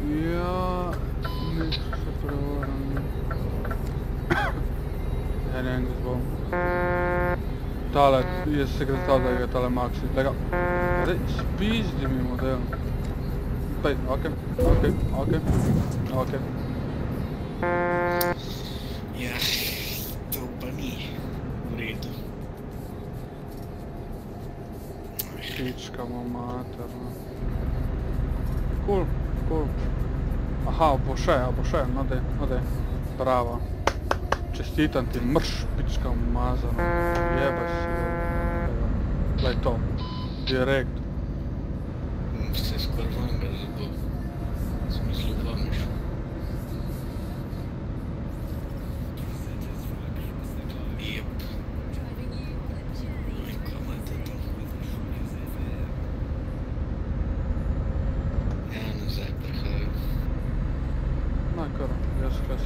Ja, niks verloren. Ja, ne vem, gdje bom. Tale, jaz se gre stala, da je tale Maxi. Lega, zdaj, spizdi mi model. Pej, okej. Ja, to pa ni v redu. Pičkamo materno. Cool. Aha, bo še, no dej. Bravo. Čestitam ti, mrš, pička umazana. Jeba si. Glej to. Direkt. Vse skoraj vanga, zato sem mislil vamiš. Jep. Oj, kamate to. Ja, nazaj prihajam. No, kar, jaz kaj